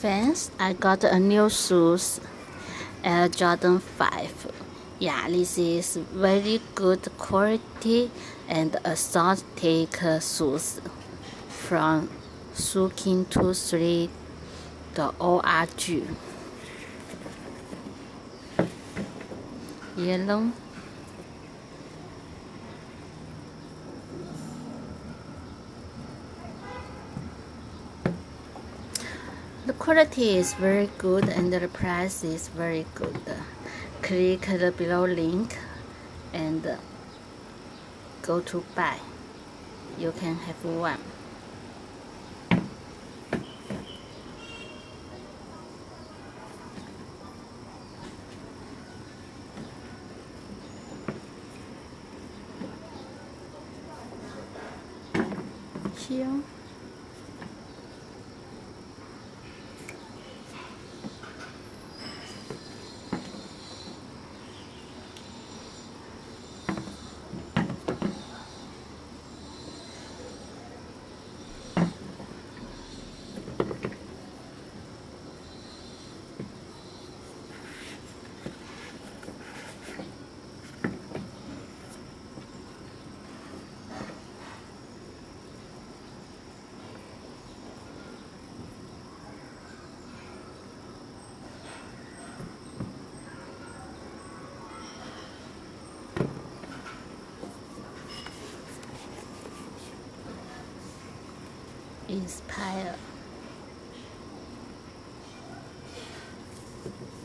fans, I got a new shoes, Air Jordan 5. Yeah, this is very good quality and aesthetic shoes from Suking23.org. Yellow. The quality is very good and the price is very good. Click the below link and go to buy. You can have one. Here. Inspire.